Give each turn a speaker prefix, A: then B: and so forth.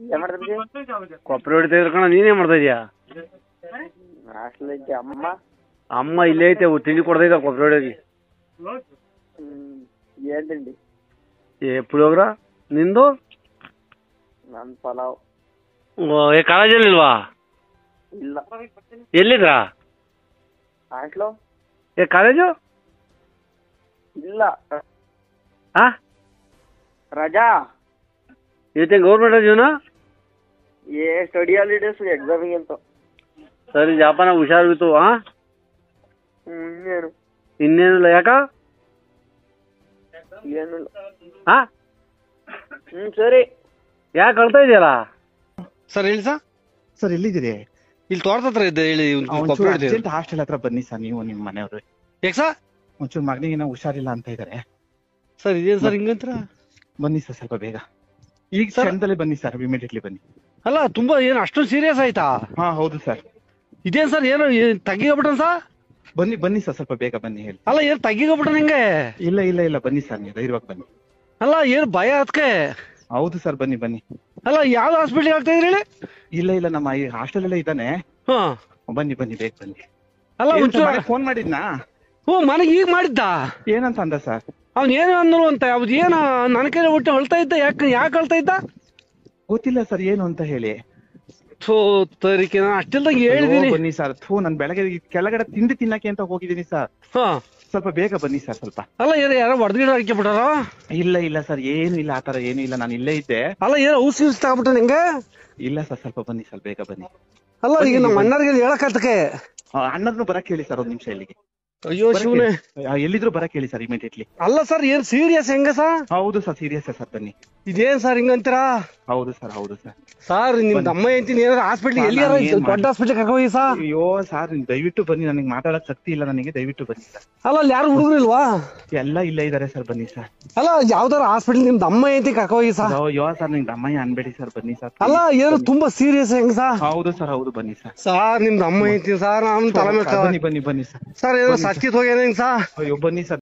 A: ಏನ್ ಮಾಡ್ತಿದ್ರಿ?
B: ಕೊಪ್ಪಳ ಹೊಡಿತಾ ಇದ್ರ ಕಣ, ನೀನೇನ್ ಮಾಡ್ತಾ ಇದೀಯಾ?
A: ಹಾಸ್ಟೆಲ್ ಐತಿ. ಅಮ್ಮ
B: ಅಮ್ಮ ಇಲ್ಲೇ ಐತೆ, ತಿಂಡಿ ಕೊಡ್ತಾ ಇದ್ದ ಕೊಪ್ಪಳ ಹೊಡಿಯೋಗಿ.
A: ಏನ್ ತಿಂಡಿ?
B: ಪುಳಿಯೋಗ್ರ. ನಿಂದು?
A: ನನ್ ಪಲಾವ್.
B: ಕಾಲೇಜಲ್ಲಿ ಇಲ್ವಾ?
A: ಇಲ್ಲ.
B: ಎಲ್ಲಿದ್ರಾ?
A: ಹಾಸ್ಟ್ಲು
B: ಕಾಲೇಜು
A: ಇಲ್ಲ.
B: ಹಾ,
A: ರಜಾ.
B: ಇವತ್ತೇ ಗೌರ್ಮೆಂಟ್ ರಜೆನಾ?
A: ಸ್ಟಡಿ ಹಾಲಿಡೇಸ್ ಎಕ್ಸಾಮಿಗೆ ಅಂತ.
B: ಸರಿ ಜಾಪನ, ಹುಷಾರಿತ್ತು. ಹಾ,
A: ಇನ್ನೇನು?
B: ಇನ್ನೇನಿಲ್ಲ. ಯಾಕ?
A: ಏನಿಲ್ಲ.
B: ಹಾ,
A: ಸರಿ.
B: ಯಾಕೆ ಕಳ್ತಾ ಇದೆಯಲ್ಲ?
C: ಸರ್ ಹೇಳಿ ಸರ್.
D: ಸರ್ ಎಲ್ಲಿದ್ದೀರಿ?
C: ಇಲ್ಲಿ ತೋಟದ ಹತ್ರ ಇದ್ದೆ ಹೇಳಿ.
D: ಅರ್ಜೆಂಟ್ ಹಾಸ್ಟೆಲ್ ಹತ್ರ ಬನ್ನಿ ಸರ್, ನೀವು ನಿಮ್ಮ ಮನೆಯವರು.
C: ಯಾಕೆ ಸರ್?
D: ಒಂಚೂರು ಮಗನಿಗೆ ಏನೋ ಹುಷಾರಿಲ್ಲ ಅಂತ ಇದಾರೆ
C: ಸರ್. ಇದೇನು ಸರ್ ಹಿಂಗಂತ್ರ?
D: ಬನ್ನಿ ಸರ್, ಸ್ವಲ್ಪ ಬೇಗ. ಈಗ ಕ್ಷಣದಲ್ಲೇ ಬನ್ನಿ ಸರ್, ಇಮಿಡಿಯೇಟ್ಲಿ ಬನ್ನಿ.
C: ಅಲ್ಲ, ತುಂಬಾ ಏನು ಅಷ್ಟೊಂದು ಸೀರಿಯಸ್ ಆಯ್ತಾ?
D: ಹಾ ಹೌದು ಸರ್.
C: ಇದೇನ್ ಸರ್, ಏನು ತಗ್ಗಿಗೋಗ್ಬಿಟ್ಟನ್ ಸರ್?
D: ಬನ್ನಿ ಬನ್ನಿ ಸರ್, ಸ್ವಲ್ಪ ಬೇಗ ಬನ್ನಿ ಹೇಳಿ.
C: ಅಲ್ಲ, ಏನು ತಗ್ಗಿಗೋಗ್ಬಿಟ್ಟನ್ ಹಿಂಗೆ?
D: ಇಲ್ಲ ಇಲ್ಲ ಇಲ್ಲ, ಬನ್ನಿ ಸರ್, ನೀವು ಧೈರ್ಯವಾಗಿ ಬನ್ನಿ.
C: ಅಲ್ಲ, ಏನು ಭಯ ಅದಕ್ಕೆ?
D: ಹೌದು ಸರ್, ಬನ್ನಿ ಬನ್ನಿ.
C: ಅಲ್ಲ, ಯಾವ್ದು ಹಾಸ್ಪಿಟ್ಲಿಗೆ ಆಗ್ತಾ ಇದ್ರಿ ಹೇಳಿ?
D: ಇಲ್ಲ ಇಲ್ಲ, ನಮ್ಮ ಈ ಹಾಸ್ಟೆಲ್ ಅಲ್ಲೇ ಇದ್ದಾನೆ.
C: ಹಾ,
D: ಬನ್ನಿ ಬನ್ನಿ, ಬೇಗ ಬನ್ನಿ.
C: ಅಲ್ಲ,
D: ಫೋನ್ ಮಾಡಿದ್ನಾ?
C: ಹ್ಞೂ, ಮನೆಗೆ ಈಗ ಮಾಡಿದ್ದ.
D: ಏನಂತ ಅಂದ ಸರ್?
C: ಅವ್ನು ಏನು ಅಂದ್ರು ಅಂತ. ಅವ್ದು ಏನು ನನ್ನ ಕೈಲಿ ಒಟ್ಟು ಅಳ್ತಾ ಇದ್ದ. ಯಾಕೆ ಅಳ್ತಾ ಇದ್ದ
D: ಗೊತ್ತಿಲ್ಲ ಸರ್, ಏನು ಅಂತ ಹೇಳಿ.
C: ಥೋ ತರಿಕೆ, ನಾನು ಅಷ್ಟಿಲ್ದಾಗ ಹೇಳಿದೀನಿ.
D: ಬನ್ನಿ ಸರ್. ನಾನು ಬೆಳಗ್ಗೆ ಕೆಳಗಡೆ ತಿಂಡಿ ತಿನ್ನಕ್ಕೆ ಅಂತ ಹೋಗಿದ್ದೀನಿ ಸರ್.
C: ಹಾ,
D: ಸ್ವಲ್ಪ ಬೇಗ ಬನ್ನಿ ಸರ್, ಸ್ವಲ್ಪ.
C: ಅಲ್ಲ, ಯಾರೋ ಹೊಡೆದ್ಗಿಡ ಹಾಕಿ ಬಿಟ್ಟಾರ?
D: ಇಲ್ಲ ಇಲ್ಲ ಸರ್, ಏನು ಇಲ್ಲ, ಆತರ ಏನು ಇಲ್ಲ, ನಾನು ಇಲ್ಲೇ ಇದ್ದೆ.
C: ಅಲ್ಲ, ಏನು ಔಷಧಿ ತಗೊಬಿಟ್ಟ ನಿಂಗೆ?
D: ಇಲ್ಲ ಸರ್, ಸ್ವಲ್ಪ ಬನ್ನಿ ಸರ್, ಬೇಗ ಬನ್ನಿ.
C: ಅಲ್ಲ, ಈಗ ನಮ್ಮ ಅಣ್ಣರಿಗೆ ಹೇಳಕತ್ತಕ್ಕೆ.
D: ಅಣ್ಣದ್ರು ಬರಕ್ ಹೇಳಿ ಸರ್, ಒಂದ್ ನಿಮಿಷ ಇಲ್ಲಿಗೆ.
C: ಅಯ್ಯೋ ಶಿವನೇ,
D: ಎಲ್ಲಿದ್ರು ಬರಕ್ ಹೇಳಿ ಸರ್, ಇಮಿಡಿಯೇಟ್ಲಿ.
C: ಅಲ್ಲ ಸರ್, ಏನ್ ಸೀರಿಯಸ್ ಹೆಂಗ ಸರ್?
D: ಹೌದು ಸರ್, ಸೀರಿಯಸ್ ಸರ್, ಬನ್ನಿ.
C: ಇದೇನ್ ಸರ್ ಹಿಂಗಂತೀರಾ?
D: ಹೌದು ಸರ್, ಹೌದು ಸರ್.
C: ಸರ್, ನಿಮ್ದು ಅಮ್ಮ ಅಂತೀನಿ, ಏನಾರ ಹಾಸ್ಪಿಟ್ಲ್ ಎಲ್ಲಿಯಾರ ದೊಡ್ಡ ಹಾಸ್ಪಿಟ್ಲ್ ಕರ್ಕೋಗಿ ಸರ್.
D: ಅಯ್ಯೋ ಸರ್, ದಯವಿಟ್ಟು ಬನ್ನಿ, ನನಗೆ ಮಾತಾಡಕ್ ಶಕ್ತಿ ಇಲ್ಲ ನನಗೆ, ದಯವಿಟ್ಟು ಬನ್ನಿ ಸರ್.
C: ಅಲ್ಲ, ಅಲ್ಲಿ ಯಾರು ಹುಡುಗರಿಲ್ವಾ?
D: ಎಲ್ಲ ಇಲ್ಲೇ ಇದಾರೆ ಸರ್, ಬನ್ನಿ ಸರ್.
C: ಅಲ್ಲ, ಯಾವ್ದಾರ ಹಾಸ್ಪಿಟ್ಲ್ ನಿಮ್ದು ಅಮ್ಮ ಅಂತಿ ಕರ್ಕೋಗಿ ಸರ್.
D: ಅಯ್ಯೋ ಸರ್, ನಿಮ್ದು ಅಮ್ಮಯ್ಯ ಅನ್ಬೇಡಿ ಸರ್, ಬನ್ನಿ ಸರ್.
C: ಅಲ್ಲ, ಏನು ತುಂಬಾ ಸೀರಿಯಸ್ ಹೆಂಗ ಸರ್?
D: ಹೌದು ಸರ್, ಹೌದು, ಬನ್ನಿ ಸರ್.
C: ಸರ್, ನಿಮ್ದು ಅಮ್ಮ ಅಂತೀನಿ ಸರ್, ನಮ್ ತಲೆ ಮೇಲೆ.
D: ಬನ್ನಿ ಬನ್ನಿ ಬನ್ನಿ ಸರ್.
C: ಸರ್, ಏನೋ ಸತ್ಕಿತ್ ಹೋಗ್ಯಾನ ಹೆಂಗ್ ಸರ್?
D: ಅಯ್ಯೋ ಬನ್ನಿ ಸರ್.